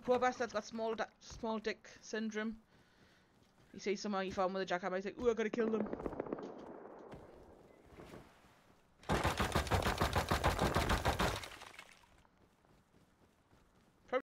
whoever that's got small dick syndrome. You see someone you found with a jackhammer, he's like, ooh, I gotta kill them.